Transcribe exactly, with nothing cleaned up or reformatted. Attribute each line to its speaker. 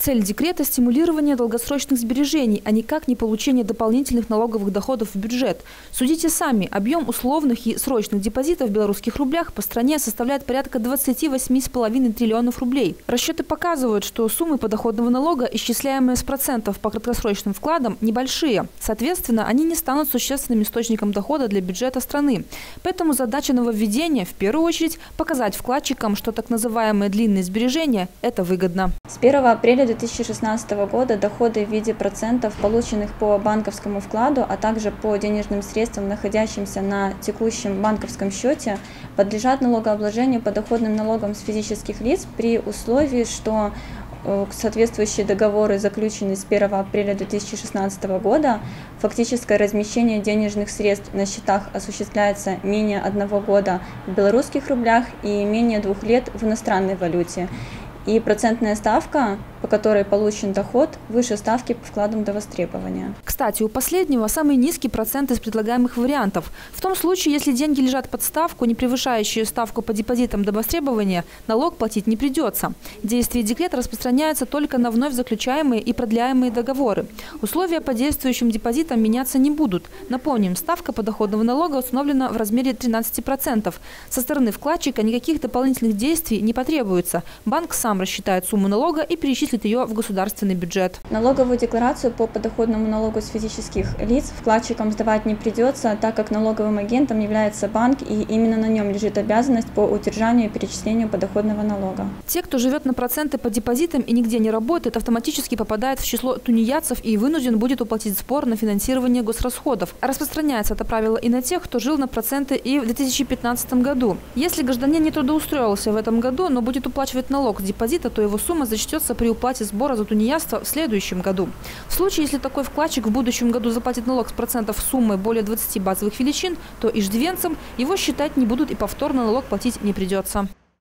Speaker 1: Цель декрета – стимулирование долгосрочных сбережений, а никак не получение дополнительных налоговых доходов в бюджет. Судите сами, объем условных и срочных депозитов в белорусских рублях по стране составляет порядка двадцати восьми с половиной триллионов рублей. Расчеты показывают, что суммы подоходного налога, исчисляемые с процентов по краткосрочным вкладам, небольшие. Соответственно, они не станут существенным источником дохода для бюджета страны. Поэтому задача нововведения – в первую очередь показать вкладчикам, что так называемые длинные сбережения – это выгодно.
Speaker 2: С первого апреля две тысячи шестнадцатого года доходы в виде процентов, полученных по банковскому вкладу, а также по денежным средствам, находящимся на текущем банковском счете, подлежат налогообложению подоходным налогом с физических лиц при условии, что соответствующие договоры, заключенные с первого апреля две тысячи шестнадцатого года, фактическое размещение денежных средств на счетах осуществляется менее одного года в белорусских рублях и менее двух лет в иностранной валюте. И процентная ставка, по которой получен доход, выше ставки по вкладам до востребования.
Speaker 1: Кстати, у последнего самый низкий процент из предлагаемых вариантов. В том случае, если деньги лежат под ставку, не превышающую ставку по депозитам до востребования, налог платить не придется. Действие декрета распространяется только на вновь заключаемые и продляемые договоры. Условия по действующим депозитам меняться не будут. Напомним, ставка подоходного налога установлена в размере тринадцати процентов. Со стороны вкладчика никаких дополнительных действий не потребуется. Банк сам рассчитает сумму налога и перечислит ее в государственный бюджет.
Speaker 2: Налоговую декларацию по подоходному налогу с физических лиц вкладчикам сдавать не придется, так как налоговым агентом является банк, и именно на нем лежит обязанность по удержанию и перечислению подоходного налога.
Speaker 1: Те, кто живет на проценты по депозитам и нигде не работает, автоматически попадает в число тунеядцев и вынужден будет уплатить сбор на финансирование госрасходов. Распространяется это правило и на тех, кто жил на проценты и в две тысячи пятнадцатом году. Если гражданин не трудоустроился в этом году, но будет уплачивать налог с депозита, то его сумма зачтется при уплате сбора за тунеядство в следующем году. В случае, если такой вкладчик в будущем году заплатит налог с процентов суммы более двадцати базовых величин, то иждивенцам его считать не будут и повторно налог платить не придется.